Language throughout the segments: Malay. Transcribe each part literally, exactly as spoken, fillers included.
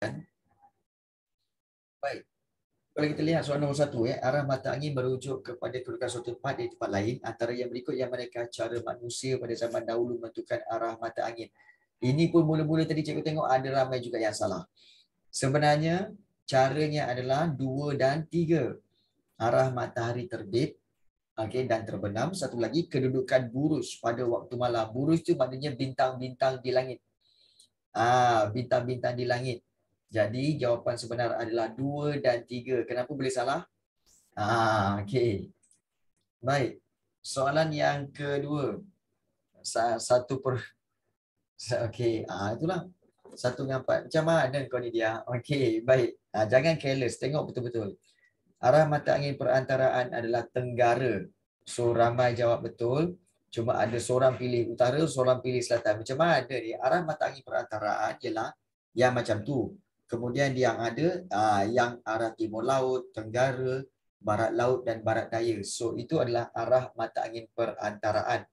Baik. Kalau kita lihat soalan nombor satu, ya, arah mata angin merujuk kepada kedudukan suatu tempat di tempat lain. Antara yang berikut yang manakah cara manusia pada zaman dahulu menentukan arah mata angin. Ini pun mula-mula tadi cikgu tengok ada ramai juga yang salah. Sebenarnya caranya adalah dua dan tiga. Arah matahari terbit, okay, dan terbenam. Satu lagi kedudukan buruj pada waktu malam. Buruj itu maknanya bintang-bintang di langit. Ah, bintang-bintang di langit. Jadi jawapan sebenar adalah dua dan tiga. Kenapa boleh salah? Ah, okey. Baik. Soalan yang kedua. Satu per okey, ah itulah. Satu dengan empat. Macam mana kau ni dia? Okey, baik. Ah, jangan careless, tengok betul-betul. Arah mata angin perantaraan adalah tenggara. So ramai jawab betul. Cuma ada seorang pilih utara, seorang pilih selatan. Macam mana ni? Arah mata angin perantaraan ialah yang macam tu. Kemudian yang ada uh, yang arah timur laut, tenggara, barat laut dan barat daya. So itu adalah arah mata angin perantaraan.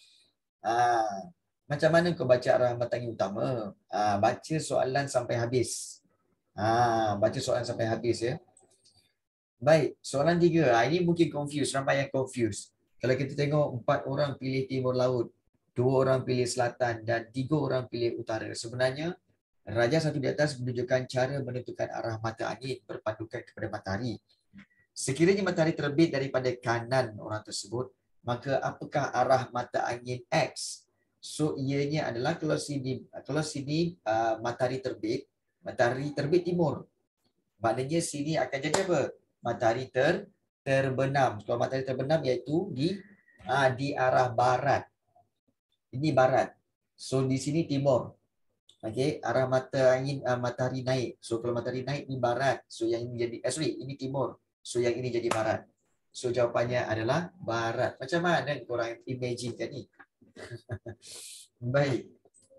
Uh, macam mana kau baca arah mata angin utama? Uh, baca soalan sampai habis. Uh, baca soalan sampai habis ya. Baik, soalan tiga. Ini mungkin confuse, ramai yang confuse. Kalau kita tengok empat orang pilih timur laut, dua orang pilih selatan dan tiga orang pilih utara. Sebenarnya raja satu di atas menunjukkan cara menentukan arah mata angin berpandukan kepada matahari. Sekiranya matahari terbit daripada kanan orang tersebut, maka apakah arah mata angin X? So ianya adalah kalau sini kalau sini uh, matahari terbit, matahari terbit timur. Maknanya sini akan jadi apa? Matahari ter terbenam. Kalau matahari terbenam iaitu di uh, di arah barat. Ini barat. So di sini timur. Okey, arah mata angin uh, matahari naik. So kalau matahari naik ni barat. So yang ini jadi eh, sorry, ini timur. So yang ini jadi barat. So jawapannya adalah barat. Macam mana korang imagine kan ni? Baik.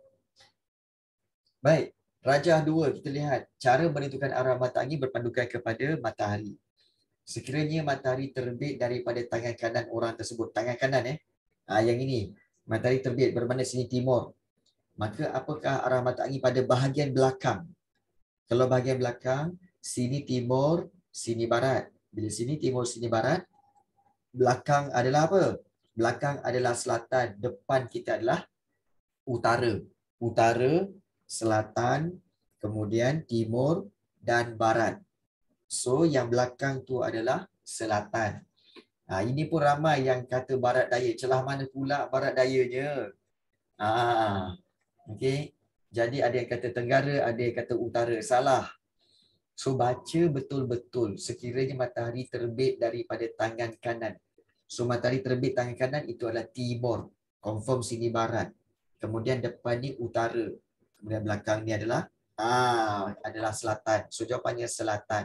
Baik. Rajah dua, kita lihat cara menentukan arah mata angin berpandukan kepada matahari. Sekiranya matahari terbit daripada tangan kanan orang tersebut, tangan kanan eh, ha, yang ini, matahari terbit bermakna sini timur. Maka apakah arah mata angin pada bahagian belakang? Kalau bahagian belakang, sini timur, sini barat. Bila sini timur, sini barat, belakang adalah apa? Belakang adalah selatan, depan kita adalah utara. Utara, selatan, kemudian timur dan barat. So yang belakang tu adalah selatan. Ha, ini pun ramai yang kata barat daya. Celah mana pula barat dayanya? Ha, okay. Jadi ada yang kata tenggara, ada yang kata utara. Salah. So baca betul-betul. Sekiranya matahari terbit daripada tangan kanan. So matahari terbit tangan kanan itu adalah timur. Confirm sini barat. Kemudian depan ni utara. Kemudian belakang ni adalah ah adalah selatan. So jawapannya selatan.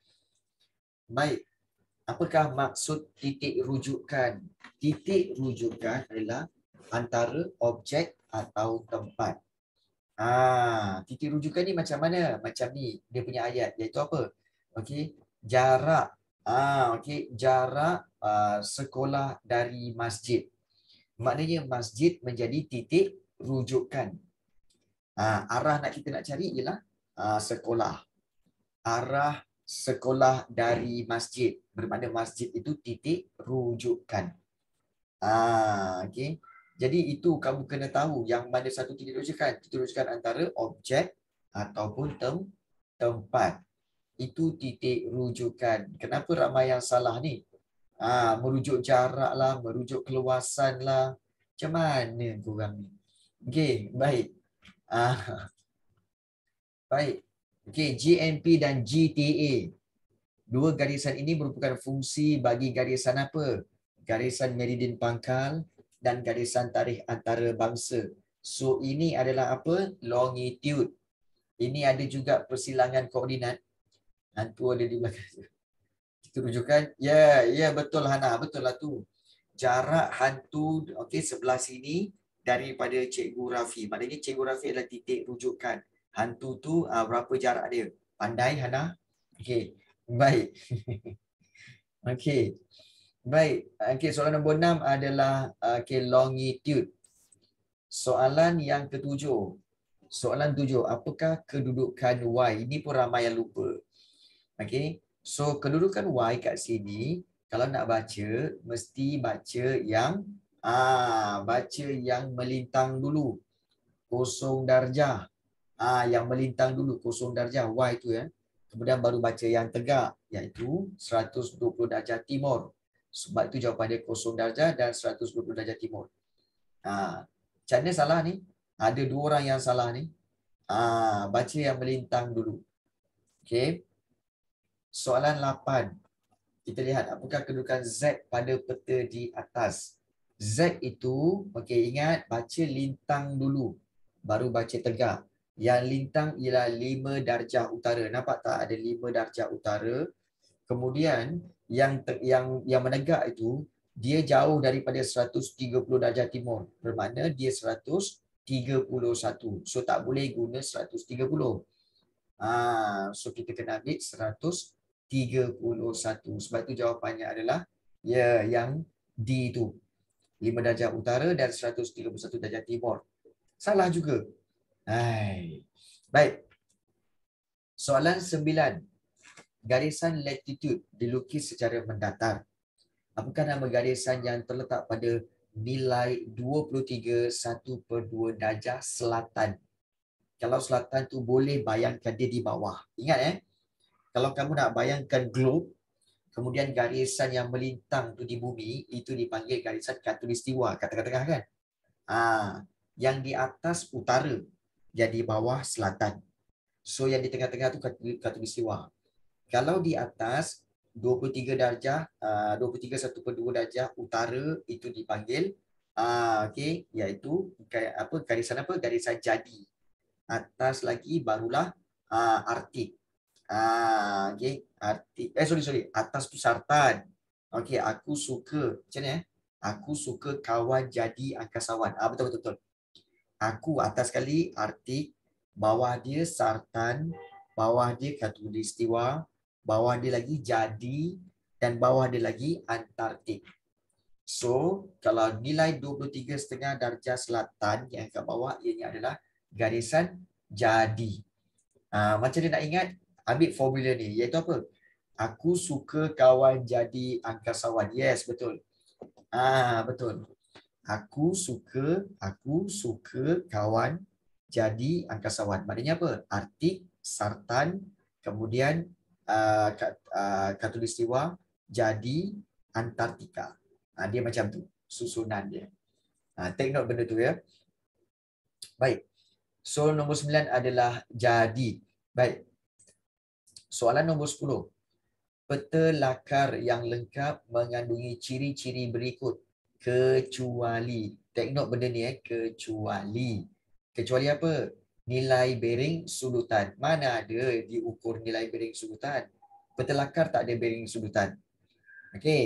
Baik. Apakah maksud titik rujukan? Titik rujukan adalah antara objek atau tempat. Ah, titik rujukan ni macam mana? Macam ni dia punya ayat iaitu apa? Okey, jarak. Ah, okey, jarak uh, sekolah dari masjid. Maknanya masjid menjadi titik rujukan. Ah, arah nak kita nak cari ialah uh, sekolah. Arah sekolah dari masjid. Bermakna masjid itu titik rujukan. Ah, okey. Jadi itu kamu kena tahu yang mana satu titik rujukan. Titik rujukan antara objek ataupun tem tempat. Itu titik rujukan. Kenapa ramai yang salah ni? Ah, merujuk jarak lah, merujuk keluasan lah. Macam mana korang ni? Okey, baik. Ah, baik. Okey, G N P dan G T A. Dua garisan ini merupakan fungsi bagi garisan apa? Garisan meridian pangkal dan garisan tarikh antarabangsa. So ini adalah apa? Longitude. Ini ada juga persilangan koordinat. Hantu ada di belakang. Itu rujukan. Ya, ya betul Hana, betul lah tu. Jarak hantu okey sebelah sini daripada Cikgu Rafi. Maknanya Cikgu Rafi adalah titik rujukan. Hantu tu uh, berapa jarak dia? Pandai Hana? Okey. Baik. Okey. Baik. Okey, soalan nombor enam adalah okey longitude. Soalan yang ketujuh. Soalan tujuh, apakah kedudukan Y? Ini pun ramai yang lupa. Okey. So kedudukan Y kat sini kalau nak baca mesti baca yang ah baca yang melintang dulu. Kosong darjah. Ah yang melintang dulu kosong darjah Y tu ya. Kemudian baru baca yang tegak iaitu seratus dua puluh darjah timur. Sebab itu jawapan dia kosong darjah dan seratus dua puluh darjah timur. Ah, macam mana salah ni? Ada dua orang yang salah ni. Ah, baca yang melintang dulu. Okey. Soalan lapan. Kita lihat apakah kedudukan Z pada peta di atas. Z itu, okey, ingat baca lintang dulu. Baru baca tegak. Yang lintang ialah lima darjah utara. Nampak tak ada lima darjah utara? Kemudian yang yang yang menegak itu dia jauh daripada seratus tiga puluh darjah timur. Bermakna dia seratus tiga puluh satu. So tak boleh guna seratus tiga puluh. Ah, so kita kena ambil seratus tiga puluh satu. Sebab itu jawapannya adalah ya yang D itu. lima darjah utara dan seratus tiga puluh satu darjah timur. Salah juga. Hai. Baik. Soalan sembilan. Garisan latitude dilukis secara mendatar. Apakah nama garisan yang terletak pada nilai dua puluh tiga satu per dua darjah selatan? Kalau selatan tu boleh bayangkan dia di bawah. Ingat eh, kalau kamu nak bayangkan globe, kemudian garisan yang melintang tu di bumi, itu dipanggil garisan khatulistiwa, kat tengah-tengah kan? Ah, yang di atas utara, yang di bawah selatan. So yang di tengah-tengah tu khatulistiwa. Kalau di atas dua puluh tiga darjah, uh, dua puluh tiga satu per dua darjah utara itu dipanggil uh, okey, iaitu apa garisan apa? Garisan jadi. Atas lagi barulah uh, Arktik. Ah, okey, Arktik. Eh sorry sorry, atas tu Sartan. Okey, aku suka macam ni eh. Aku suka kawan jadi angkasawan. Ah betul betul betul. Aku atas kali Arktik, bawah dia Sartan, bawah dia khatulistiwa, bawah dia lagi jadi dan bawah dia lagi Antartik. So, kalau nilai dua puluh tiga setengah darjah selatan yang kat bawah ianya adalah garisan jadi. Uh, macam dia nak ingat, ambil formula ni iaitu apa? Aku suka kawan jadi angkasawan. Yes, betul. Ah, betul. Aku suka, aku suka kawan jadi angkasawan. Maknanya apa? Arktik, Sartan, kemudian uh, uh, khatulistiwa, jadi Antartika. Uh, dia macam tu susunan dia. Uh, take note benda tu ya. Baik. So nombor sembilan adalah jadi. Baik. Soalan nombor sepuluh. Peta lakar yang lengkap mengandungi ciri-ciri berikut kecuali. Take note benda ni eh, kecuali. Kecuali apa? Nilai bearing sudutan. Mana ada diukur nilai bearing sudutan? Peta lakar tak ada bearing sudutan. Okey.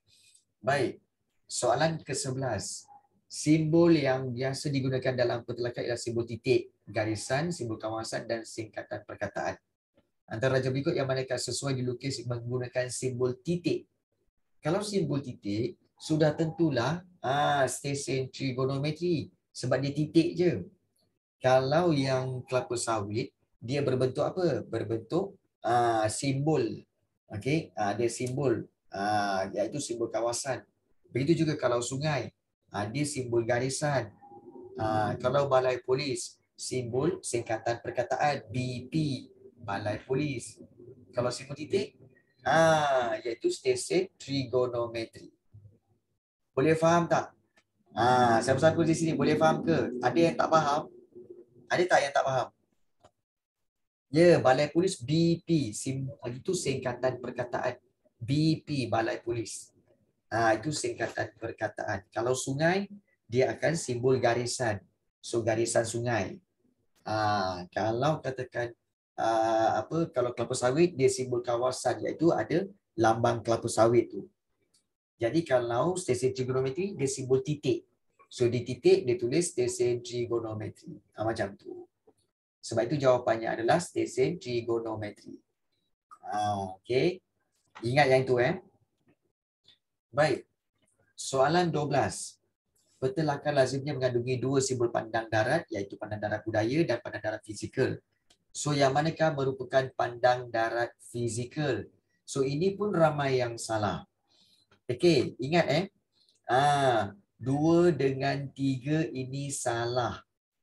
Baik. Soalan ke sebelas. Simbol yang biasa digunakan dalam peta lakar ialah simbol titik, garisan, simbol kawasan dan singkatan perkataan. Antara raja berikut yang manakah sesuai dilukis menggunakan simbol titik. Kalau simbol titik, sudah tentulah ah, stesen trigonometri. Sebab dia titik je. Kalau yang kelapa sawit, dia berbentuk apa? Berbentuk ah, simbol. Okey, ah, dia simbol. Ah, iaitu simbol kawasan. Begitu juga kalau sungai. Ah, dia simbol garisan. Ah, kalau balai polis, simbol singkatan perkataan B P. Balai polis. Kalau simbol titik, ah, iaitu stesen trigonometri. Boleh faham tak? Ah, siapa-siapa di sini boleh faham ke? Ada yang tak faham? Ada tak yang tak faham? Ya, balai polis B P. Sim, itu singkatan perkataan. B P, balai polis. Ah, itu singkatan perkataan. Kalau sungai, dia akan simbol garisan. So, garisan sungai. Ah, kalau katakan uh, apa kalau kelapa sawit dia simbol kawasan iaitu ada lambang kelapa sawit tu. Jadi kalau stesen trigonometri dia simbol titik. So di titik dia tulis stesen trigonometri. Ah, macam tu. Sebab itu jawapannya adalah stesen trigonometri. Ah, okey. Ingat yang tu eh. Baik. Soalan dua belas. peta lakar lazimnya mengandungi dua simbol pandang darat, iaitu pandang darat budaya dan pandang darat fizikal. So yang manakah merupakan pandang darat fizikal? So ini pun ramai yang salah. Okey, ingat eh. Ah, dua dengan tiga ini salah.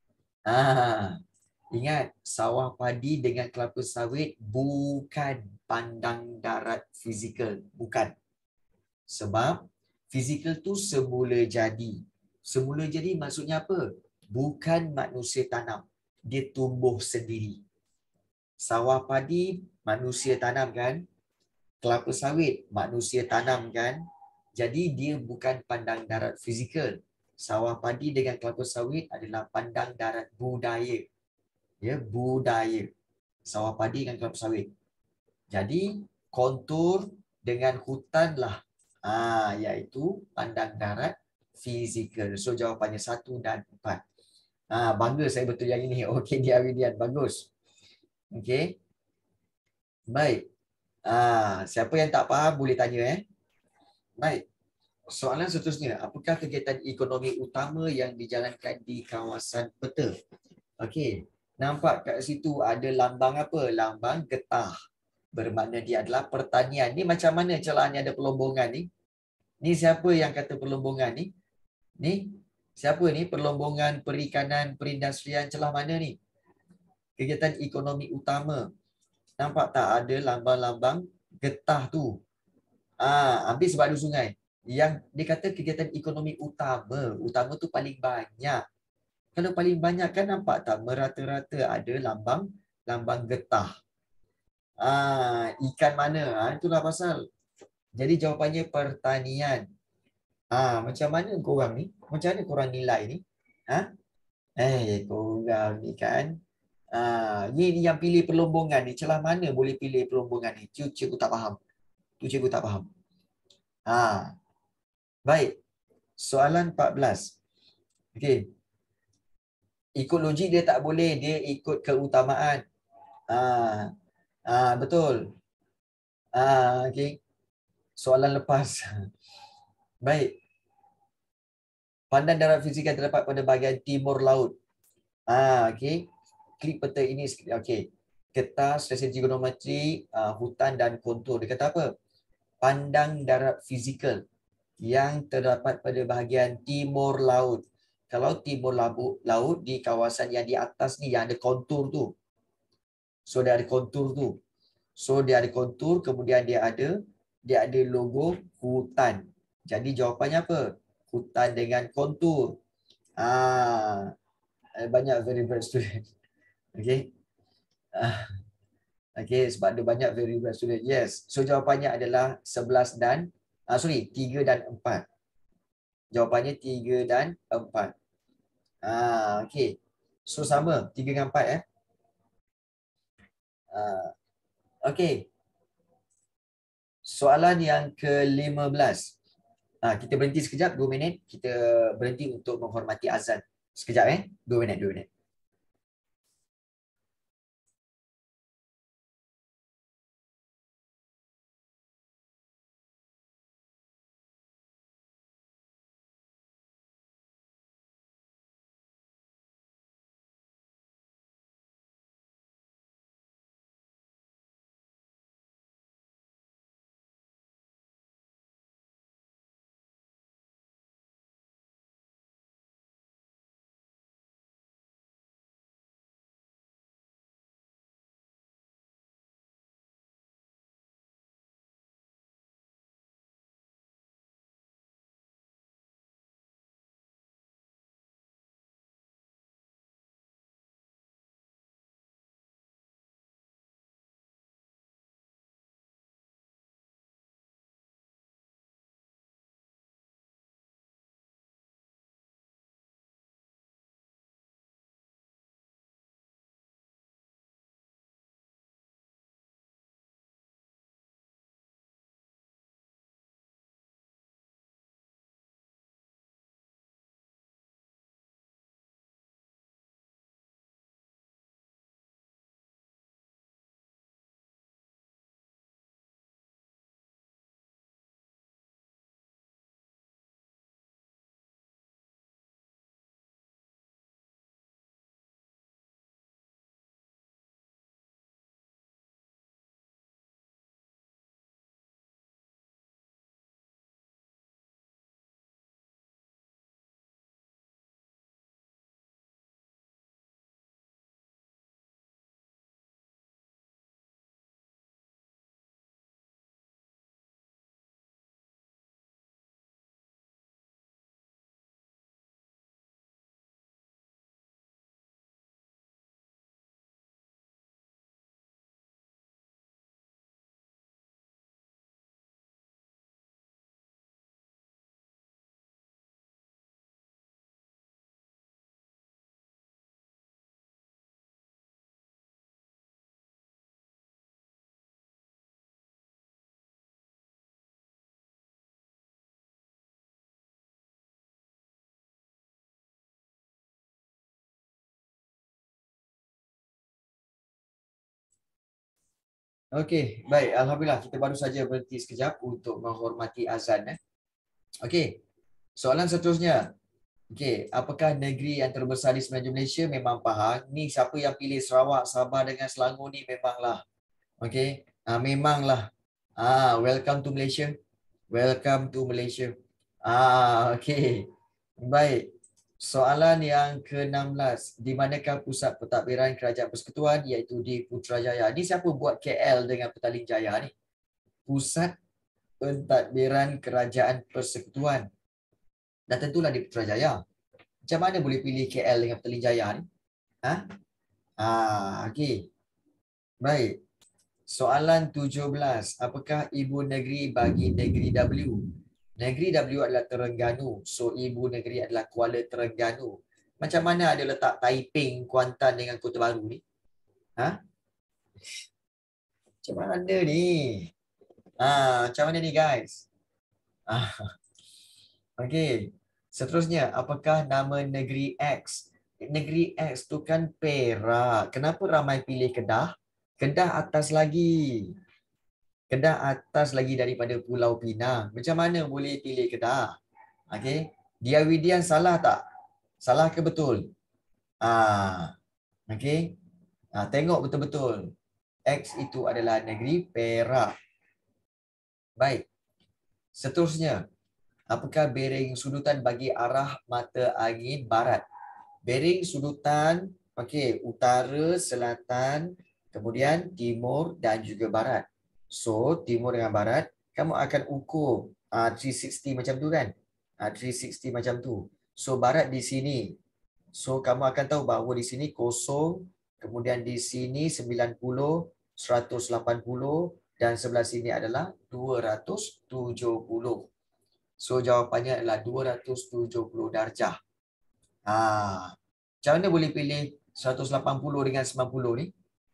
Ah, ingat, sawah padi dengan kelapa sawit bukan pandang darat fizikal. Bukan. Sebab fizikal tu semula jadi. Semula jadi maksudnya apa? Bukan manusia tanam. Dia tumbuh sendiri. Sawah padi manusia tanam kan? Kelapa sawit manusia tanam kan? Jadi dia bukan pandang darat fizikal. Sawah padi dengan kelapa sawit adalah pandang darat budaya. Ya, budaya. Sawah padi dengan kelapa sawit. Jadi kontur dengan hutan lah. Ah, iaitu pandang darat fizikal. So jawapannya satu dan empat. Ah, bangga saya betul yang ini. Okey, dia Widian. Bagus. Okey. Baik. Ah, siapa yang tak faham boleh tanya eh. Baik. Soalan seterusnya, apakah kegiatan ekonomi utama yang dijalankan di kawasan peta? Okey. Nampak kat situ ada lambang apa? Lambang getah. Bermakna dia adalah pertanian. Ni macam mana celahnya ada perlombongan ni? Ni siapa yang kata perlombongan ni? Ni siapa ni? Perlombongan perikanan, perindustrian celah mana ni? Kegiatan ekonomi utama. Nampak tak ada lambang-lambang getah tu? Ah, ambil sebab ada sungai. Yang dia kata kegiatan ekonomi utama. Utama tu paling banyak. Kalau paling banyak kan nampak tak merata-rata ada lambang lambang getah. Ah, ikan mana? Ah, itulah pasal. Jadi jawapannya pertanian. Ah, macam mana korang ni? Macam mana korang nilai ni? Ha? Eh, korang ni kan. Ah, ni, ni yang pilih perlombongan ni. Celah mana boleh pilih perlombongan ni? Cikgu, cikgu tak faham. Tu cikgu tak faham. Ah, baik. Soalan empat belas. Okey. Ikut logik dia tak boleh. Dia ikut keutamaan. Ah, ah betul. Ah, okey. Soalan lepas. Baik. Pandan darat fizikal terdapat pada bahagian timur laut. Ah, okey. Klik peta ini. Okey. Getah, strategi geometri, uh, hutan dan kontur. Dia kata apa? Pandang darat fizikal yang terdapat pada bahagian timur laut. Kalau timur laut di kawasan yang di atas ni yang ada kontur tu. So dia ada kontur tu. So dia ada kontur, kemudian dia ada dia ada logo hutan. Jadi jawapannya apa? Hutan dengan kontur. Ah, banyak very bright student. Okey. Ah, okey, sebab ada banyak very bright student. Yes. So jawapannya adalah sebelas dan ah sorry, tiga dan empat. Jawapannya tiga dan empat. Ah, okey. So sama, tiga dengan empat eh. Ah, okey. Soalan yang ke lima belas. Ah, kita berhenti sekejap, dua minit. Kita berhenti untuk menghormati azan. Sekejap eh. Dua minit, dua minit. Okey, baik. Alhamdulillah kita baru saja berhenti sekejap untuk menghormati azan. Eh. Okey, soalan seterusnya. Okey, apakah negeri yang terbesar di semenanjung Malaysia? Memang Pahang. Ni siapa yang pilih Sarawak, Sabah dengan Selangor ni memanglah. Okey, ah, memanglah. Ah, welcome to Malaysia. Welcome to Malaysia. Ah, okey. Baik. Soalan yang ke enam belas. Di manakah pusat pentadbiran Kerajaan Persekutuan iaitu di Putrajaya? Ni siapa buat K L dengan Petaling Jaya ni? Pusat pentadbiran Kerajaan Persekutuan. Dan tentulah di Putrajaya. Macam mana boleh pilih K L dengan Petaling Jaya ni? Ha? Ah, okey. Baik. Soalan tujuh belas. Apakah ibu negeri bagi negeri W? Negeri W adalah Terengganu. So, ibu negeri adalah Kuala Terengganu. Macam mana ada letak Taiping, Kuantan dengan Kota Baru ni? Ha? Macam mana ni? Ah, macam mana ni guys? Ah, okey. Seterusnya, apakah nama negeri X? Negeri X tu kan Perak. Kenapa ramai pilih Kedah? Kedah atas lagi. Kedah atas lagi daripada Pulau Pinang. Macam mana boleh pilih Kedah? Okey. Dia Widian salah tak? Salah ke betul? Ah, okey. Ah, tengok betul-betul. X itu adalah negeri Perak. Baik. Seterusnya, apakah bearing sudutan bagi arah mata angin barat? Bearing sudutan, okey, utara, selatan, kemudian timur dan juga barat. So, timur dengan barat, kamu akan ukur uh, tiga enam nol macam tu kan? Uh, tiga enam nol macam tu. So, barat di sini. So, kamu akan tahu bahawa di sini kosong, kemudian di sini sembilan puluh, seratus lapan puluh dan sebelah sini adalah dua ratus tujuh puluh. So, jawapannya adalah dua ratus tujuh puluh darjah. Ha. Macam mana boleh pilih seratus lapan puluh dengan sembilan puluh ni?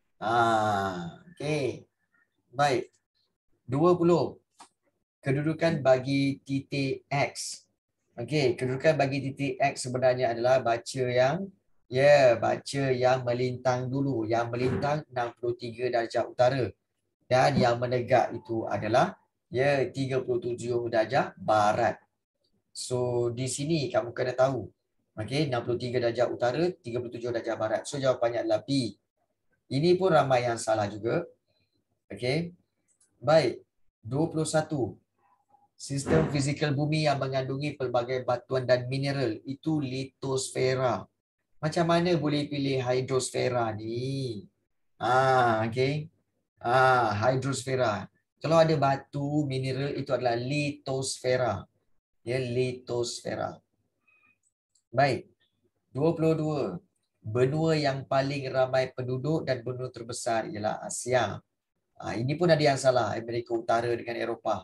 Ha. Okey. Baik. dua puluh. Kedudukan bagi titik X. Okey, kedudukan bagi titik X sebenarnya adalah baca yang ya, yeah, baca yang melintang dulu. Yang melintang enam puluh tiga darjah utara. Dan yang menegak itu adalah ya, yeah, tiga puluh tujuh darjah barat. So, di sini kamu kena tahu. Okey, enam puluh tiga darjah utara, tiga puluh tujuh darjah barat. So, jawapannya adalah B. Ini pun ramai yang salah juga. Okey. Baik. dua puluh satu. Sistem fizikal bumi yang mengandungi pelbagai batuan dan mineral itu litosfera. Macam mana boleh pilih hidrosfera ni? Ah, okey. Ah, hidrosfera. Kalau ada batu, mineral itu adalah litosfera. Ya, litosfera. Baik. dua puluh dua. Benua yang paling ramai penduduk dan benua terbesar ialah Asia. Ha, ini pun ada yang salah. Amerika Utara dengan Eropah.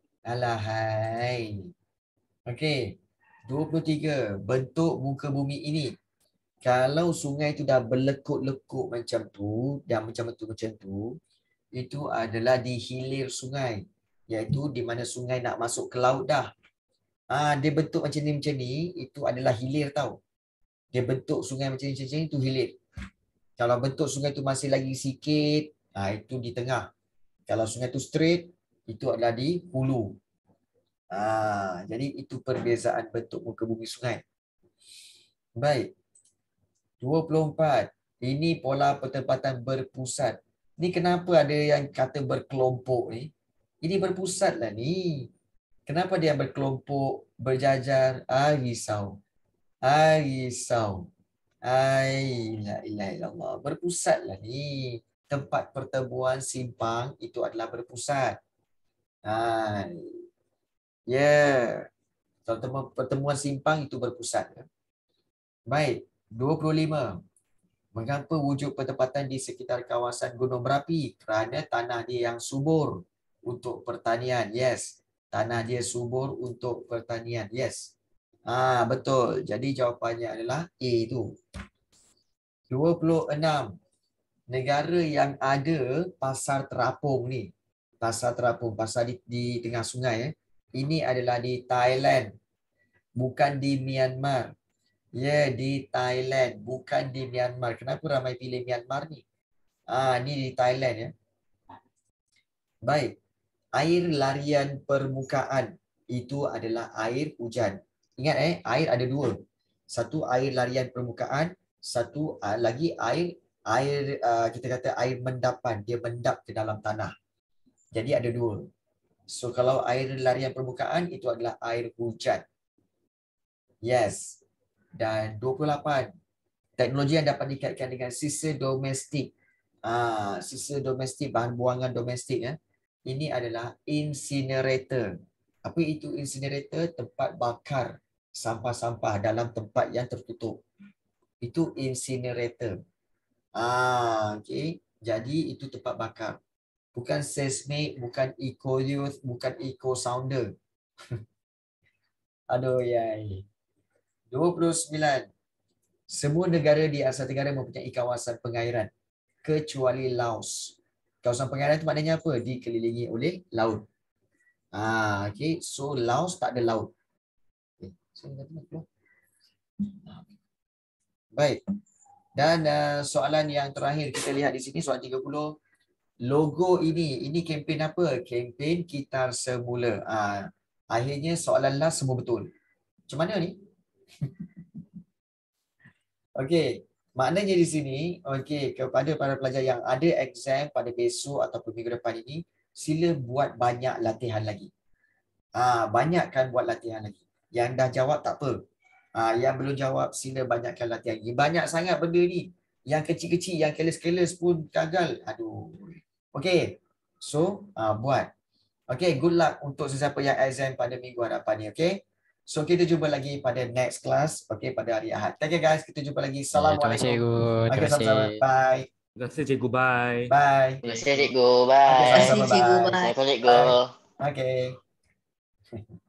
Alahai. Okey. dua puluh tiga. Bentuk muka bumi ini. Kalau sungai itu dah berlekuk-lekuk macam tu, dan macam tu macam tu, itu adalah di hilir sungai. Iaitu di mana sungai nak masuk ke laut dah. Ah, dia bentuk macam ni macam ni, itu adalah hilir tau. Dia bentuk sungai macam ni macam ni, itu hilir. Kalau bentuk sungai tu masih lagi sikit, ah, itu di tengah. Kalau sungai tu straight, itu adalah di hulu. Ah, jadi itu perbezaan bentuk muka bumi sungai. Baik. dua puluh empat. Ini pola pertempatan berpusat. Ni kenapa ada yang kata berkelompok ni? Ini berpusat lah ni. Kenapa dia berkelompok, berjajar? Ah, risau. Ah, risau. Ai, la ilaha illallah. Berpusat lah ni. Tempat pertemuan simpang itu adalah berpusat. Hai. Ya. Yeah. Pertemuan simpang itu berpusat. Baik. dua puluh lima. Mengapa wujud pertempatan di sekitar kawasan gunung berapi? Kerana tanah dia yang subur untuk pertanian. Yes. Tanah dia subur untuk pertanian. Yes. Ah, betul. Jadi jawapannya adalah A itu. dua puluh enam. Negara yang ada pasar terapung ni. Pasar terapung, pasar di, di tengah sungai. Eh. Ini adalah di Thailand. Bukan di Myanmar. Ya, yeah, di Thailand. Bukan di Myanmar. Kenapa ramai pilih Myanmar ni? Ah, ni di Thailand ya. Baik. Air larian permukaan itu adalah air hujan. Ingat eh, air ada dua. Satu air larian permukaan, satu uh, lagi air air uh, kita kata air mendapan, dia mendap ke dalam tanah. Jadi ada dua. So kalau air larian permukaan itu adalah air hujan. Yes. Dan dua puluh lapan. Teknologi yang dapat dikaitkan dengan sisa domestik. Ah, sisa domestik, bahan buangan domestik ya. Ini adalah incinerator. Apa itu incinerator? Tempat bakar sampah-sampah dalam tempat yang tertutup. Itu incinerator. Ah, okey. Jadi itu tempat bakar. Bukan seismic, bukan eco-youth, bukan eco-sounder. Aduh, yai. dua puluh sembilan. Semua negara di Asia Tenggara mempunyai kawasan pengairan kecuali Laos. Kawasan pengairan itu maknanya apa? Dikelilingi oleh laut. Ah, okey. So Laos tak ada laut. Okay. Baik. Dan uh, soalan yang terakhir kita lihat di sini, soalan tiga puluh. Logo ini, ini kempen apa? Kempen Kitar Semula. Ah, akhirnya soalan last semua betul. Macam mana ni? Okey, maknanya di sini, okey, kepada para pelajar yang ada exam pada besok ataupun minggu depan ini, sila buat banyak latihan lagi. Ah, banyakkan buat latihan lagi. Yang dah jawab tak apa. Ah, yang belum jawab sila banyakkan latihan lagi. Banyak sangat benda ni. Yang kecil-kecil, yang careless-careless pun gagal. Aduh. Okey. So, ah, buat. Okey, good luck untuk sesiapa yang exam pada minggu hadapan ni, okey? So kita jumpa lagi pada next class, okey, pada hari Ahad. Thank you guys, kita jumpa lagi. Terima kasih, Assalamualaikum. Cikgu. Terima Okey, kasih. sama-sama. Bye. Terima kasih cikgu, bye. Bye. Terima kasih cikgu. Okey, Bye. sama-sama. Terima kasih, cikgu. Bye. Bye. Assalamualaikum cikgu. Bye. Okey.